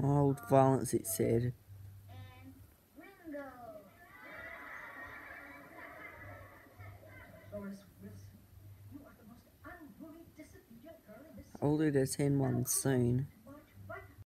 Mild violence, it said. And Ringo. Doris Wilson, you are the most unruly, disobedient girl in this. I'll do the 10 ones soon.